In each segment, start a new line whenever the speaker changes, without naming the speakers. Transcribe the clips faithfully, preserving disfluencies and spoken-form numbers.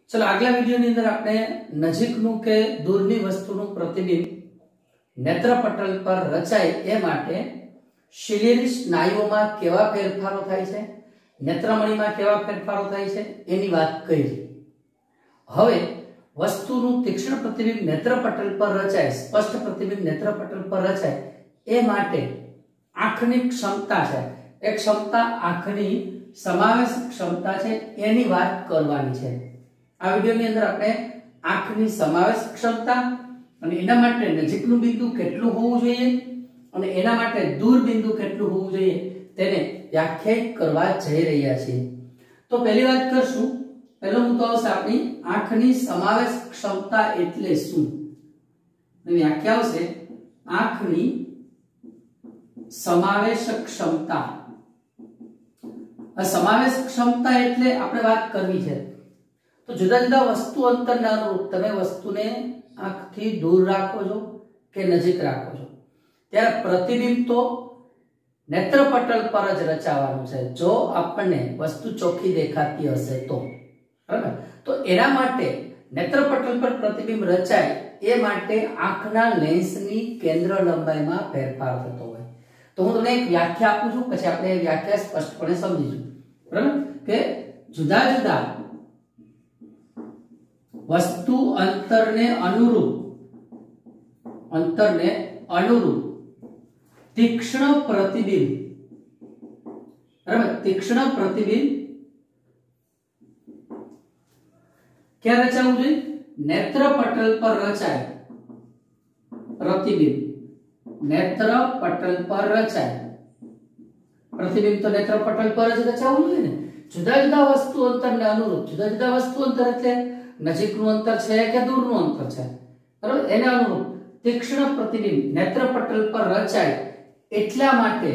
चलो આગલા વિડિયોની અંદર આપણે નજીકનું કે દૂરની વસ્તુનું પ્રતિબિંબ નેત્રપટલ પર રચાય એ માટે શિલેરી સ્નાયુઓમાં કેવા ફેરફારો થાય છે, નેત્રમણીમાં કેવા ફેરફારો થાય છે એની વાત કરી. હવે વસ્તુનું તીક્ષ્ણ પ્રતિબિંબ નેત્રપટલ પર રચાય, સ્પષ્ટ પ્રતિબિંબ નેત્રપટલ પર રચાય એ માટે આંખની ક્ષમતા છે, એ ક્ષમતા આંખની સમાવેશ ક્ષમતા છે એની વાત કરવાની છે. આ વિડિયોની અંદર આપણે આંખની સમાવેશ ક્ષમતા અને એના માટે નજીકનું બિંદુ કેટલું હોવું જોઈએ અને એના માટે દૂર બિંદુ કેટલું હોવું જોઈએ તેને વ્યાખ્યાયિત કરવા જઈ રહ્યા છીએ. તો પહેલી વાત કરશું, પહેલો મુદ્દો આવશે આપણી આંખની સમાવેશ ક્ષમતા એટલે શું. વ્યાખ્યા આવશે આંખની સમાવેશ ક્ષમતા. આ સમાવેશ ક્ષમતા એટલે આપણે વાત કરવી છે તો જુદા જુદા વસ્તુ અંતરને અનુરૂપ તમે વસ્તુને આંખથી દૂર રાખો છો કે નજીક રાખો છો ત્યારે પ્રતિબિંબ તો નેત્રપટલ પર જ રચાવાનું છે જો આપણને વસ્તુ ચોખ્ખી દેખાતી હશે તો. બરાબર? તો એના માટે નેત્રપટલ પર પ્રતિબિંબ રચાય એ માટે આંખના લેન્સની કેન્દ્ર લંબાઈમાં ફેરફાર થતો હોય. તો હું તમને એક વ્યાખ્યા આપું છું, પછી આપણે એ વ્યાખ્યા સ્પષ્ટપણે સમજીશું. બરાબર? કે જુદા જુદા વસ્તુ અંતરને અનુરૂપ અંતરને અનુરૂપ તીક્ષ્ણ પ્રતિબિંબ, બરાબર, તીક્ષ્ણ પ્રતિબિંબ ક્યાં રચાવું જોઈએ? નેત્રપટલ પર રચાય પ્રતિબિંબ. નેત્રપટલ પર રચાય પ્રતિબિંબ તો નેત્રપટલ પર જ રચાવું જોઈએ ને. જુદા જુદા વસ્તુ અંતરને અનુરૂપ, જુદા જુદા વસ્તુ અંતર એટલે નજીકનું અંતર છે કે દૂરનું અંતર છે, બરાબર, એને અનુરૂપ તીક્ષ્ણ પ્રતિબિંબ નેત્રપટલ પર રચાય એટલા માટે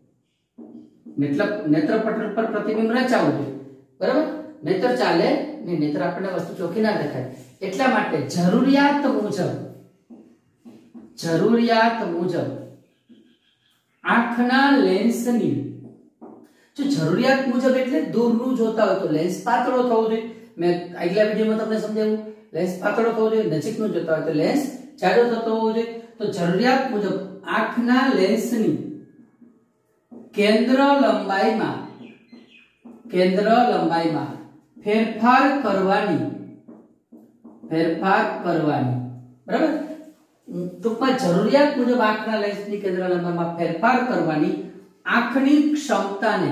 નેત્રપટલ પર પ્રતિબિંબ રચાવું જોઈએ. બરાબર? નહીતર ચાલે નહીં, નહીતર આપણને વસ્તુ ચોખ્ખી ના દેખાય. એટલા માટે જરૂરિયાત મુજબ જરૂરિયાત મુજબ આંખના લેન્સની, જો જરૂરિયાત મુજબ એટલે દૂરનું જોતા હોય તો લેન્સ પાતળો થવો જોઈએ. મેં આગલા વિડિયોમાં તમને સમજાવ્યું, લેન્સ પાતળો થવો જોઈએ. નજીકનું જોતા હોય તો લેન્સ જાડો થતો હોવો જોઈએ. તો જરૂરિયાત મુજબ આંખના લેન્સની કેન્દ્ર લંબાઈમાં કેન્દ્ર લંબાઈમાં ફેરફાર કરવાની ફેરફાર કરવાની બરાબર, ટૂંકમાં જરૂરિયાત મુજબ આંખના લેન્સની કેન્દ્ર લંબાઈમાં ફેરફાર કરવાની આંખની ક્ષમતાને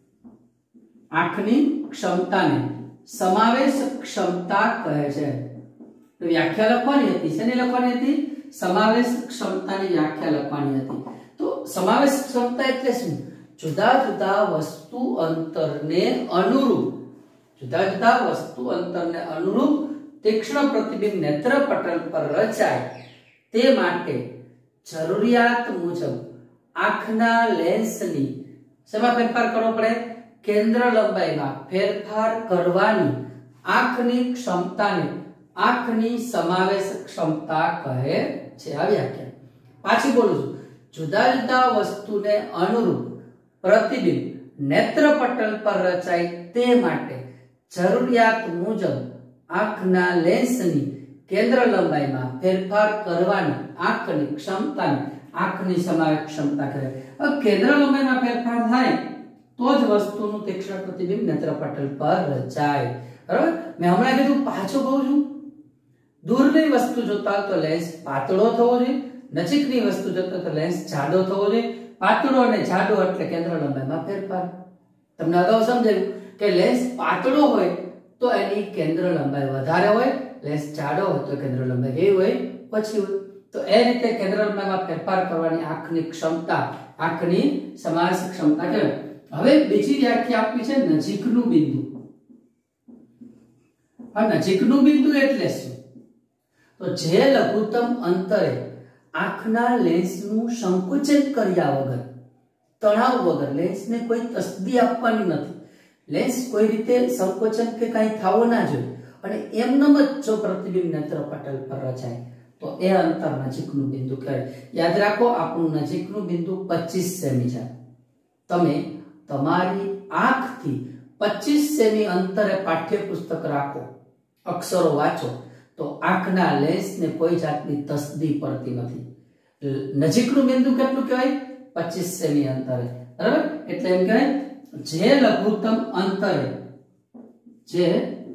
આંખની ક્ષમતાને સમાવેશ ક્ષમતા કહે છે. તો વ્યાખ્યા લખવાની હતી, શેની લખવાની હતી? સમાવેશ ક્ષમતાની વ્યાખ્યા લખવાની હતી. તો સમાવેશ ક્ષમતા એટલે શું? જુદા જુદા વસ્તુ અંતરને અનુરૂપ જુદા જુદા વસ્તુ અંતરને અનુરૂપ તીક્ષ્ણ પ્રતિબિંબ નેત્રપટલ પર રચાય તે માટે જરૂરિયાત મુજબ આંખના લેન્સની શેમાં ફેરફાર કરવો પડે? કેન્દ્ર લંબાઈમાં ફેરફાર કરવાની આંખની ક્ષમતાને આંખની સમાવેશ ક્ષમતા કહે છે. આ વ્યાખ્યા પાછી બોલું છું. જુદા જુદા વસ્તુને અનુરૂપ પ્રતિબિંબ નેત્રપટલ પર રચાય તે માટે જરૂરિયાત મુજબ આંખના લેન્સની કેન્દ્ર લંબાઈમાં ફેરફાર કરવાની આંખની ક્ષમતાને આંખની સમાવેશ ક્ષમતા કહે. હવે કેન્દ્ર લંબાઈમાં ફેરફાર થાય તો જ વસ્તુનું તીક્ષ્ણ પ્રતિબિંબ નેત્રપટલ પર રચાય. બરાબર? મેં હમણાં કીધું, પાછું કહું છું, દૂરની વસ્તુ જોતા તો લેન્સ પાતળો થવો જોઈએ, નજીકની વસ્તુ જોતા તો લેન્સ જાડો થવો જોઈએ. પાતળો અને જાડો એટલે કેન્દ્ર લંબાઈમાં ફેરફાર. તમને અગાઉ સમજાયું કે લેન્સ પાતળો હોય તો એની કેન્દ્ર લંબાઈ વધારે હોય, લેન્સ જાડો હોય તો કેન્દ્ર લંબાઈ કેવી હોય? ઓછી હોય. તો એ રીતે કેન્દ્ર લંબાઈમાં ફેરફાર કરવાની આંખની ક્ષમતા આંખની સમાવેશ ક્ષમતા કહેવાય. હવે બીજી વ્યાખ્યા આપી છે નજીકનું બિંદુ. આ નજીકનું બિંદુ એટલે શું? તો જે લઘુત્તમ અંતરે આંખના લેન્સનું સંકોચન કર્યા વગર, તણાવ વગર, લેન્સને કોઈ તસદી આપવાની નથી, લેન્સ કોઈ રીતે સંકોચન કે કાંઈ થવો ના જોઈએ અને એમનેમ જ જો પ્રતિબિંબ નેત્રપટલ પર રચાય તો એ અંતર નજીકનું બિંદુ કહેવાય. યાદ રાખો, આપણું નજીકનું બિંદુ પચીસ સેમી છે. તમે તમારી આંખથી પચીસ સેમી અંતરે પાઠ્યપુસ્તક રાખો અક્ષરો વાંચો તો આંખના લેન્સને કોઈ જાતની તસદી પડતી નથી. નજીકનું બિંદુ કેટલું કહેવાય? પચીસ સેમી અંતરે. બરાબર? એટલે એમ કહેવાય જે લઘુત્તમ અંતરે જે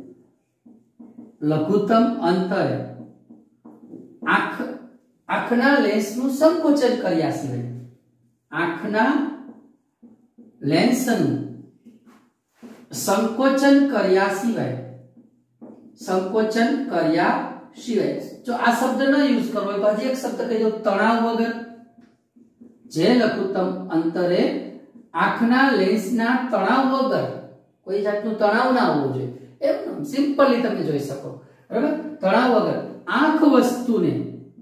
લઘુત્તમ અંતરે આંખ આંખના લેન્સનું સંકોચન કર્યા સિવાય આંખના લેન્સનું સંકોચન કર્યા સિવાય સંકોચન કર્યા સિવાય જો આ શબ્દ ન યુઝ કરવો હોય તો હજી એક શબ્દ કહી દો, તણાવ વગર. જે લઘુત્તમ અંતરે આંખના લેન્સના તણાવ વગર, કોઈ જાતનું તણાવ ના આવવું જોઈએ, એમ સિમ્પલી તમે જોઈ શકો. બરાબર? તણાવ વગર આંખ વસ્તુને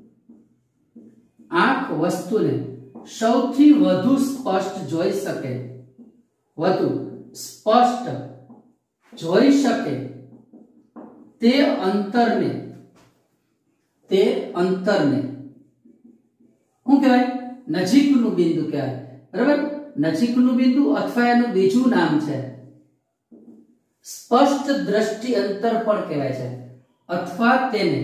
આંખ વસ્તુને સૌથી વધુ સ્પષ્ટ જોઈ શકે વધુ સ્પષ્ટ જોઈ શકે તે અંતરને તે અંતરને શું કહેવાય? નજીકનું બિંદુ કહેવાય. બરાબર? નજીકનું બિંદુ અથવા એનું બીજું નામ છે સ્પષ્ટ દ્રષ્ટિ અંતર પણ કહેવાય છે, અથવા તેને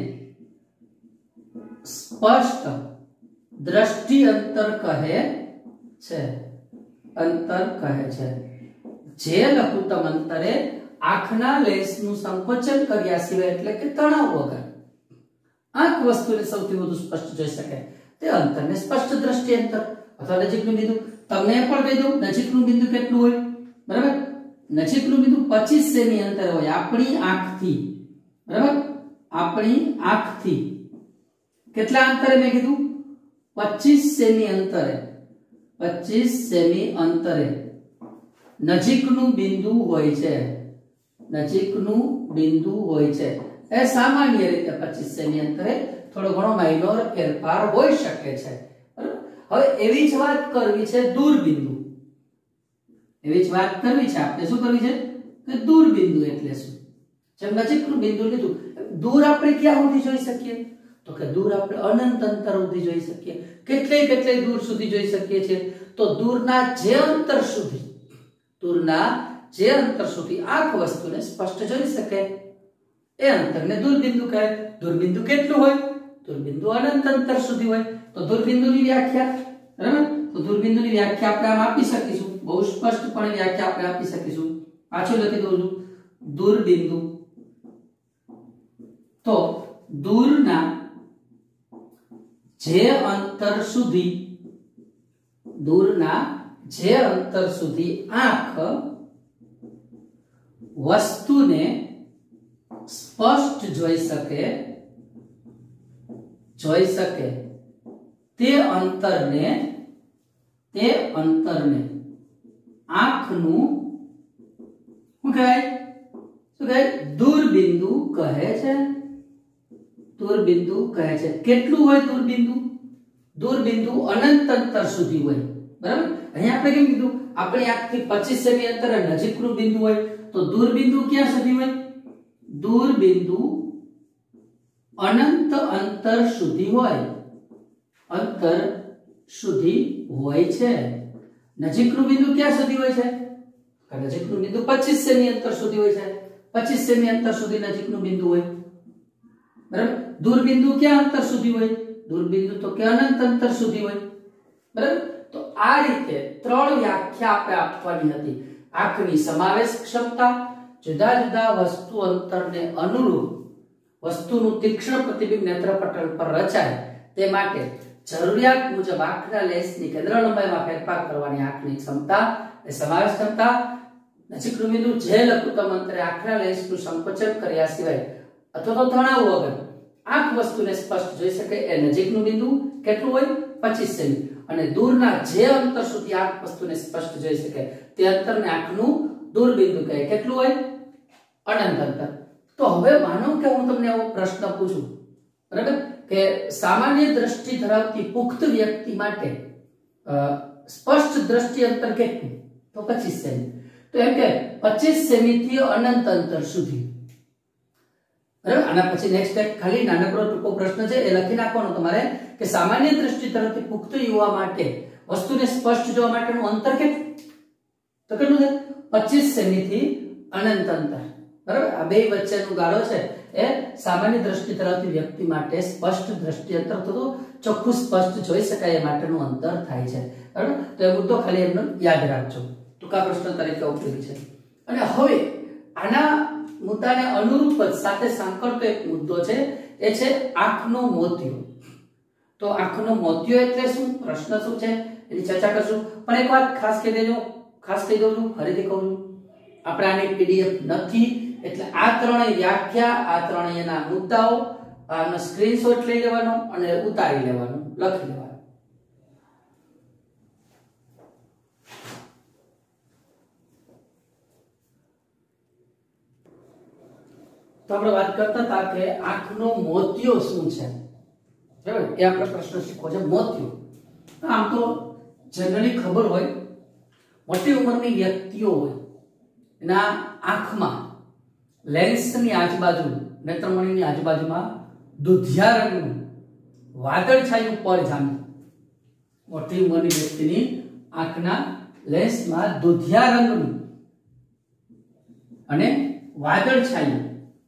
સ્પષ્ટ દ્રષ્ટિ અંતર કહે છે. અંતર કહે છે જે લઘુત્તમ અંતરે આંખના લેન્સનું સંકોચન કર્યા સિવાય એટલે કે તણાવ વગર આંખ વસ્તુને સૌથી વધુ સ્પષ્ટ જોઈ શકે તે અંતરને સ્પષ્ટ દ્રષ્ટિ અંતર અથવા નજીકનું બિંદુ. તમને એ પણ કહી દઉં નજીકનું બિંદુ કેટલું હોય? બરાબર? નજીકનું બિંદુ પચીસ સેમી અંતરે હોય આપણી આંખથી. બરાબર? આપણી આંખથી કેટલા અંતરે મેં કીધું? પચીસ સેમી અંતરે. પચીસ સેમી અંતરે નજીકનું બિંદુ હોય છે. નજીકનું બિંદુ હોય છે. એ સામાન્ય રીતે પચીસ સેમી અંતરે, થોડો ઘણો માઇનોર ફેરફાર હોઈ શકે છે. હવે એવી જ વાત કરવી છે દૂર બિંદુ. એવી જ વાત કરવી છે આપણે. શું કરવી છે કે દૂર બિંદુ એટલે શું? જેમ નજીકનું બિંદુ લીધું, દૂર આપણે ક્યાં સુધી જોઈ શકીએ? તો કે દૂર આપણે અનંત અંતર સુધી જોઈ શકીએ. કેટલે કેટલે દૂર સુધી જોઈ શકીએ છીએ? તો દૂરના જે અંતર સુધી દૂરના જે અંતર સુધી આંખ વસ્તુને સ્પષ્ટ જોઈ શકે એ અંતરને દૂરબિંદુ કહે. દૂરબિંદુ કેટલું હોય? દૂરબિંદુ અનંત અંતર સુધી હોય. તો દૂરબિંદુની વ્યાખ્યા, બરાબર? તો દૂરબિંદુની વ્યાખ્યા આપણે આમ આપી શકીશું, બહુ સ્પષ્ટપણે વ્યાખ્યા આપણે આપી શકીશું. પાછું લખી દઉં છું. દૂરબિંદુ તો દૂરના જે અંતર સુધી દૂરના જે અંતર સુધી આંખ વસ્તુને સ્પષ્ટ જોઈ શકે જોઈ શકે તે અંતરને તે અંતરને આંખનું શું કહેવાય? શું કહેવાય? દૂરબિંદુ કહે છે. દૂરબિંદુ કહે છે. કેટલું હોય દૂરબિંદુ? દૂરબિંદુ અનંત અંતર સુધી હોય. બરાબર? અહીંયા આપણે કેમ કીધું? આપણી આંખથી પચીસ સેમી અંતરે નજીકનું બિંદુ હોય, તો દૂરબિંદુ ક્યાં સુધી હોય? દૂરબિંદુ અનંત અંતર સુધી હોય. અંતર સુધી હોય છે. નજીકનું બિંદુ ક્યાં સુધી હોય છે? નજીકનું બિંદુ પચીસ સેમી અંતર સુધી હોય છે. પચીસ સેમી અંતર સુધી નજીકનું બિંદુ હોય. બરાબર? દૂરબિંદુ ક્યાં અંતર સુધી હોય? દૂરબિંદુ તો કે અનંત અંતર સુધી હોય. બરાબર? તો આ રીતે ત્રણ વ્યાખ્યા આપણે આપવાની હતી. આંખની સમાવેશ ક્ષમતા, જુદા જુદા વસ્તુ અંતરને અનુરૂપ વસ્તુનું તીક્ષ્ણ પ્રતિબિંબ નેત્રપટલ પર રચાય તે માટે જરૂરિયાત મુજબ આંખના લેન્સની કેન્દ્ર લંબાઈમાં ફેરફાર કરવાની આંખની ક્ષમતા એ સમાવેશ ક્ષમતા. નજીકનું બિંદુ જે લઘુત્તમ અંતરે આંખના લેન્સનું સંકોચન કર્યા સિવાય અથવા તો તણાવ વગર આંખ વસ્તુને સ્પષ્ટ જોઈ શકે એ નજીકનું બિંદુ કેટલું હોય? પચીસ સેમી. અને દૂરના જે અંતર સુધી આંખ વસ્તુને સ્પષ્ટ જોઈ શકે તે અંતરને આંખનું દૂરબિંદુ કહે. કેટલું હોય? અનંત અંતર. તો હવે માનો કે હું તમને એવો પ્રશ્ન પૂછું, બરાબર, કે સામાન્ય દ્રષ્ટિ ધરાવતી પુખ્ત વ્યક્તિ માટે સ્પષ્ટ દ્રષ્ટિ અંતર કેટલું? તો પચીસ સેમી. તો એમ કે પચીસ સેમી થી અનંત અંતર સુધી. બરાબર? આના પછી નેક્સ્ટ એક ખાલી નાનકડો ટૂંકો પ્રશ્ન છે, એ લખી નાખવાનો તમારે કે સામાન્ય દ્રષ્ટિ ધરાવતી પુખ્ત યુવા માટે વસ્તુને સ્પષ્ટ જોવા માટેનું અંતર કેટલું? તો કેટલું છે? પચીસ સેમી થી અનંત અંતર. બરાબર આ બે વચ્ચેનો ગાળો છે એ સામાન્ય દ્રષ્ટિ ધરાવતી વ્યક્તિ માટે સ્પષ્ટ દ્રષ્ટિ અંતર તો ચોખ્ખું સ્પષ્ટ જોઈ શકાય એ માટેનું અંતર થાય છે બરાબર તો એ મુદ્દો ખાલી એમનો યાદ રાખજો ટૂંકા પ્રશ્ન તરીકે ઉપયોગી છે અને હવે આના મુદ્દાને અનુરૂપ જ સાથે સાંકળતો એક મુદ્દો છે એ છે આંખનો મોતિયો તો આંખનો મોતિયો એટલે શું પ્રશ્ન શું છે એની ચર્ચા કરશું પણ એક વાત ખાસ કહી દેજો ખાસ કહી દઉં છું ફરીથી કહું છું આપણે આની પીડીએફ નથી એટલે આ ત્રણેય વ્યાખ્યા આ ત્રણેયના મુદ્દાઓ આનો સ્ક્રીનશોટ લઈ લેવાનો અને ઉતારી લેવાનો લખી લેવાનો તો આપણે વાત કરતા હતા કે આંખનો મોતિયો શું છે બરાબર એ આપણે પ્રશ્ન શીખવો છે મોતિયો આમ તો જનરલી ખબર હોય મોટી ઉંમરની વ્યક્તિઓ હોય એના આંખમાં લેન્સની આજુબાજુ નેત્રમણીની આજુબાજુમાં દુધિયા રંગનું વાદળછાયું પડ જામે મોટી ઉંમરની વ્યક્તિની આંખના લેન્સમાં દુધિયા રંગનું અને વાદળછાયું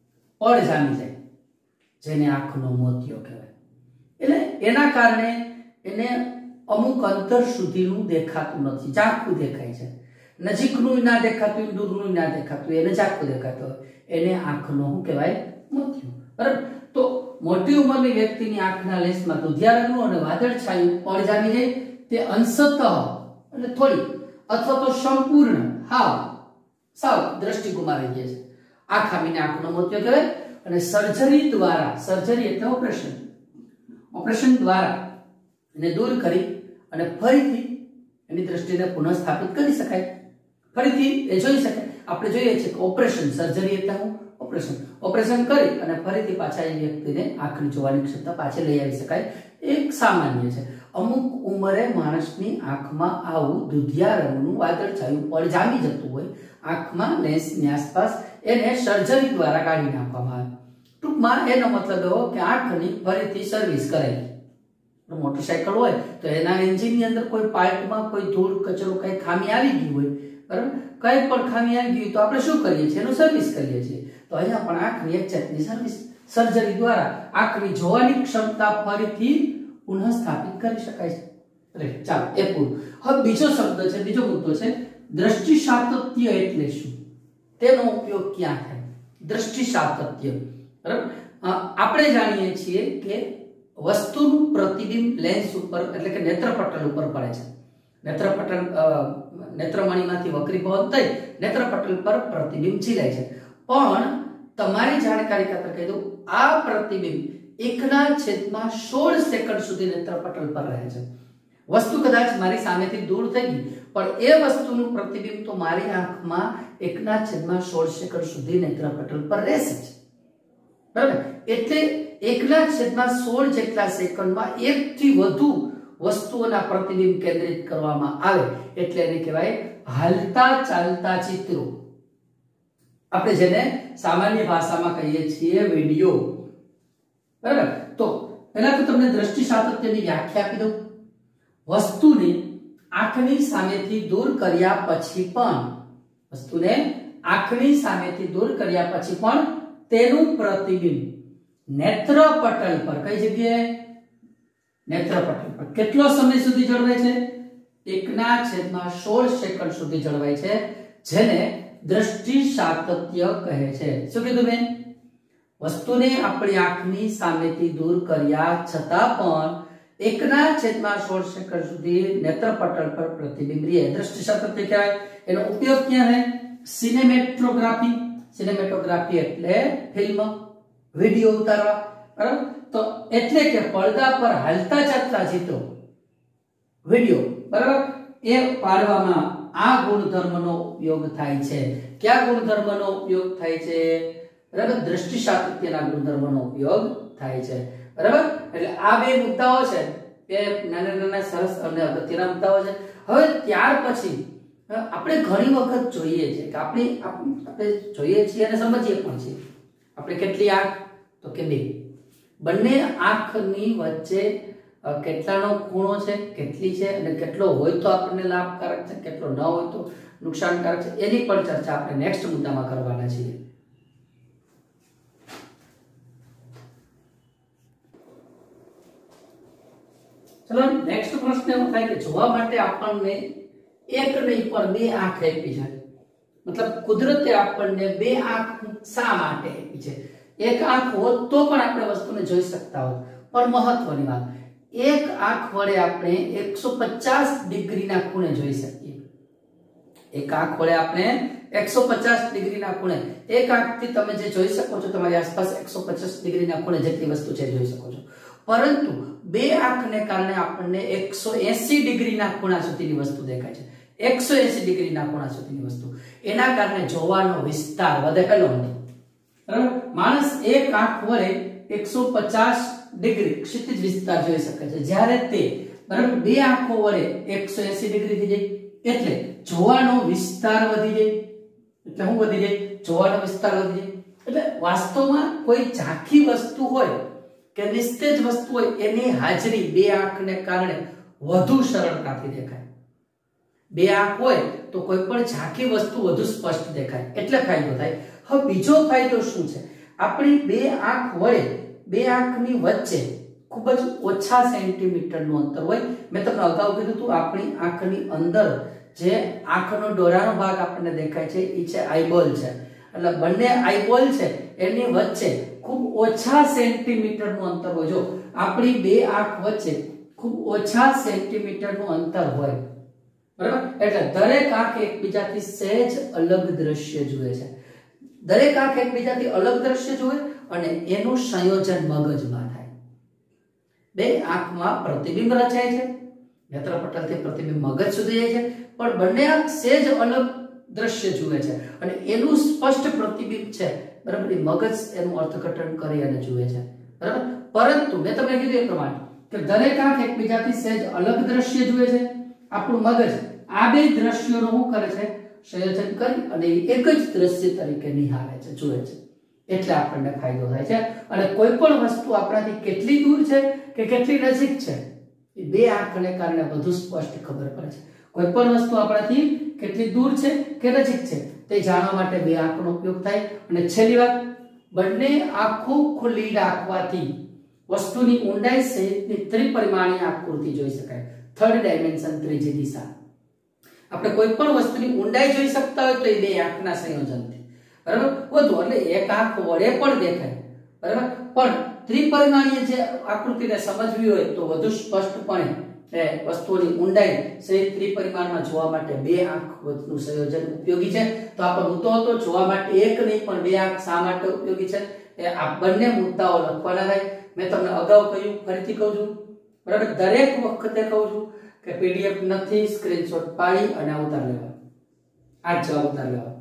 પડ જામી જાય જેને આંખનો મોતિયો કહેવાય એટલે એના કારણે એને અમુક અંતર સુધીનું દેખાતું નથી ઝાંખું દેખાય છે નજીકનું ના દેખાતું દૂરનું ના દેખાતું એને ઝાંખું દેખાતું હોય એને આંખનો શું કહેવાય મોતિયો બરાબર તો મોટી ઉંમરની વ્યક્તિની આંખના લેન્સમાં દુધિયા રંગનું અને વાદળછાયું પડ જામી જાય તે અંશતઃ એટલે થોડી અથવા તો સંપૂર્ણ હાવ સાવ દ્રષ્ટિ ગુમાવી જાય છે આ ખામીને આંખનો મોતિયો કહેવાય અને સર્જરી દ્વારા સર્જરી એટલે ઓપરેશન ઓપરેશન દ્વારા એને દૂર કરી અને ફરીથી એની દ્રષ્ટિને પુનઃસ્થાપિત કરી શકાય ફરીથી એ જોઈ શકાય આપણે જોઈએ છીએ કે ઓપરેશન સર્જરી એટલે હું ઓપરેશન ઓપરેશન કરી અને ફરીથી પાછા એ વ્યક્તિને આંખની જોવાની ક્ષમતા પાછી લઈ આવી શકાય એક સામાન્ય છે અમુક ઉંમરે માણસની આંખમાં આવું દુધિયા રંગનું વાદળછાયું પડ જામી જતું હોય આંખમાં લેન્સની આસપાસ એને સર્જરી દ્વારા કાઢી નાખવામાં આવે ટૂંકમાં એનો મતલબ એવો કે આંખની ફરીથી સર્વિસ કરાય મોટરસાયકલ હોય તો એના એન્જિનની અંદર કોઈ પાર્ટમાં કોઈ ધૂળ કચરો કઈ ખામી આવી ગઈ હોય બરાબર કઈ પણ ખામી આવી ગઈ તો આપણે શું કરીએ છીએ એનું સર્વિસ કરીએ છીએ તો અહીંયા પણ આંખની એક જાતની સર્વિસ સર્જરી દ્વારા આંખની જોવાની ક્ષમતા ફરીથી પુનઃસ્થાપિત કરી શકાય છે રાઈટ ચાલો એ પૂરું હવે બીજો શબ્દ છે બીજો મુદ્દો છે દ્રષ્ટિ સાતત્ય એટલે શું તેનો ઉપયોગ ક્યાં થાય દ્રષ્ટિ સાતત્ય બરાબર આપણે જાણીએ છીએ કે વસ્તુનું પ્રતિબિંબ લેન્સ ઉપર એટલે કે નેત્રપટલ ઉપર પડે છે નેત્રપટલ નેત્રમણીમાંથી વક્રીભવન થઈ નેત્રપટલ પર પ્રતિબિંબ ઝીલાય છે પણ તમારી જાણકારી ખાતર કહી દઉં આ પ્રતિબિંબ એકના છેદમાં સોળ સેકન્ડ સુધી નેત્રપટલ પર રહે છે વસ્તુ કદાચ મારી સામેથી દૂર થઈ ગઈ પણ એ વસ્તુનું પ્રતિબિંબ તો મારી આંખમાં એકના છેદમાં સોળ સેકન્ડ સુધી નેત્રપટલ પર રહેશે જ બરાબર એટલે એકના છેદમાં સોળ જેટલા સેકન્ડમાં એક થી વધુ વસ્તુઓના પ્રતિબિંબ કેન્દ્રિત કરવામાં આવે એટલે એને કહેવાય હાલતા ચાલતા ચિત્રો આપણે જેને સામાન્ય ભાષામાં કહીએ છીએ વિડિયો બરાબર તો પહેલા તો તમને દ્રષ્ટિ સાતત્યની વ્યાખ્યા આપી દઉં વસ્તુને આંખની સામેથી દૂર કર્યા પછી પણ વસ્તુને આંખની સામેથી દૂર કર્યા પછી પણ તેનું પ્રતિબિંબ નેત્રપટલ પર કઈ જગ્યાએ નેત્રપટલ પર કેટલો સમય સુધી જળવાય છે એકના છેદમાં સોળ સેકન્ડ સુધી જળવાય છે જેને દ્રષ્ટિ સાતત્ય કહે છે શું કીધું બેન વસ્તુને આપણી આંખની સામેથી દૂર કર્યા છતાં પણ એકના છેદમાં સોળ સેકન્ડ સુધી નેત્રપટલ પર પ્રતિબિંબ રહે દ્રષ્ટિ સાતત્ય કહેવાય એનો ઉપયોગ ક્યાં છે સિનેમેટોગ્રાફી સિનેમેટોગ્રાફી એટલે ફિલ્મ વિડિયો ઉતારવા બરાબર તો એટલે કે પડદા પર હાલતા ચાલતા ચિત્રો વિડિયો બરાબર એ પાડવામાં આ ગુણધર્મનો ઉપયોગ થાય છે કયા ગુણધર્મનો ઉપયોગ થાય છે બરાબર દ્રષ્ટિ સાતત્યના ગુણધર્મનો ઉપયોગ થાય છે બરાબર એટલે આ બે મુદ્દાઓ છે એ નાના નાના સરસ અને અગત્યના મુદ્દાઓ છે હવે ત્યાર પછી આપણે ઘણી વખત જોઈએ છે કે આપણે આપણે જોઈએ છીએ અને સમજીએ પણ છીએ આપણે કેટલી આંખ તો કે બે બંને આંખની વચ્ચે કેટલાનો ખૂણો છે કેટલી છે અને કેટલો હોય તો આપણને લાભકારક છે કેટલો ન હોય તો નુકસાનકારક છે એની પણ ચર્ચા આપણે નેક્સ્ટ મુદ્દામાં કરવાના છીએ ચલો નેક્સ્ટ પ્રશ્ન એવો થાય કે જોવા માટે આપણને એક નહીં પણ બે આંખ આપી છે, મતલબ કુદરતે આપણને બે આંખ શા માટે આપી છે? એક આંખ હોત તો પણ આપણે વસ્તુને જોઈ શકતા હોત, પણ મહત્વની વાત, એક આંખ વડે આપણે એકસો પચાસ ડિગ્રીના ખૂણે જોઈ શકીએ. એક આંખ વડે આપણે એકસો પચાસ ડિગ્રીના ખૂણે, એક આંખથી તમે જે જોઈ શકો છો તમારી આસપાસ એકસો પચાસ ડિગ્રીના ખૂણે જેટલી વસ્તુ છે જોઈ શકો છો, પરંતુ બે આંખને કારણે આપણને એકસો એંસી ડિગ્રીના ખૂણા સુધીની વસ્તુ દેખાય છે. એકસો એંસી ડિગ્રીના ખૂણા સુધીની વસ્તુ, એના કારણે જોવાનો વિસ્તાર વધેલો નથી. બરાબર, માણસ એક આંખ વડે એકસો પચાસ ડિગ્રી ક્ષિતિજ વિસ્તાર જોઈ શકે છે, જ્યારે તે બરાબર બે આંખો વડે એકસો એંસી ડિગ્રી થઈ જાય, એટલે જોવાનો વિસ્તાર વધી જાય. એટલે શું વધી જાય? જોવાનો વિસ્તાર વધી જાય. એટલે વાસ્તવમાં કોઈ ઝાંખી વસ્તુ હોય કે નિસ્તેજ વસ્તુ હોય, એની હાજરી બે આંખને કારણે વધુ સરળતાથી દેખાય. બે આંખ હોય તો કોઈ પણ ઝાંખી વસ્તુ વધુ સ્પષ્ટ દેખાય, એટલે ફાયદો થાય. હવે બીજો ફાયદો શું છે? આપણી બે આંખ વડે બે આંખની વચ્ચે ખૂબ જ ઓછા સેન્ટીમીટરનું અંતર હોય. મેં તમને અગાઉ કીધું હતું, આપણી આંખની અંદર જે આંખનો ડોરાનો ભાગ આપણને દેખાય છે એ છે આઈબોલ છે. એટલે બંને આઈબોલ છે એની વચ્ચે ખૂબ ઓછા સેન્ટીમીટરનું અંતર હોય. જો આપણી બે આંખ વચ્ચે ખૂબ ઓછા સેન્ટીમીટરનું અંતર હોય, બરાબર, એટલે દરેક આંખ એકબીજાથી સહેજ અલગ દ્રશ્ય જુએ છે. દરેક આંખ એકબીજાથી અલગ દ્રશ્ય જુએ અને એનું સંયોજન મગજમાં થાય. બે આંખમાં પ્રતિબિંબ રચાય છે, નેત્રપટલથી પ્રતિબિંબ મગજ સુધી જાય છે, પણ બંને આંખ સહેજ અલગ દ્રશ્ય જુએ છે અને એનું સ્પષ્ટ પ્રતિબિંબ છે, બરાબર, મગજ એનું અર્થઘટન કરી અને જુએ છે. બરાબર, પરંતુ મેં તમને કીધું એ પ્રમાણે કે દરેક આંખ એકબીજાથી સહેજ અલગ દ્રશ્ય જુએ છે. આપણું મગજ આ બે દ્રશ્યોનું શું કરે છે? સંયોજન કરી અને એક જ દ્રશ્ય તરીકે નિહાળે છે, જુએ છે. એટલે આપણને ફાયદો થાય છે. અને કોઈ પણ વસ્તુ આપણાથી કેટલી દૂર છે કે કેટલી નજીક છે એ બે આંખને કારણે વધુ સ્પષ્ટ ખબર પડે છે. કોઈ પણ વસ્તુ આપણાથી કેટલી દૂર છે કે નજીક છે તે જાણવા માટે બે આંખનો ઉપયોગ થાય. અને છેલ્લી વાત, બંને આંખો ખુલ્લી રાખવાથી વસ્તુની ઊંડાઈ સહિતની ત્રિપરિમાણીય આકૃતિ જોઈ શકાય. થર્ડ ડાયમેન્શન, ત્રીજી દિશા. આપણે કોઈ પણ વસ્તુની ઊંડાઈ જોઈ શકતા હોય તો એ બે આંખના સંયોજનથી, બરાબર, વધુ એટલે એક આંખ વડે પણ દેખાય, બરાબર, પણ ત્રિપરિમાણીય જે આકૃતિને સમજવી હોય તો વધુ સ્પષ્ટપણે એ વસ્તુની ઊંડાઈ સહિત ત્રિપરિમાણમાં જોવા માટે બે આંખ વચ્ચેનું સંયોજન ઉપયોગી છે. તો આપણે મુદ્દો હતો જોવા માટે એક નહીં પણ બે આંખ શા માટે ઉપયોગી છે, એ આ બંને મુદ્દાઓ લખવાના થાય. મેં તમને અગાઉ કહ્યું, ફરીથી કહું છું, બરાબર, દરેક વખતે કહું છું કે પીડીએફ નથી, સ્ક્રીનશોટ પાડી અને ઉતાર લેવા, આ જવાબ ઉતાર લેવા.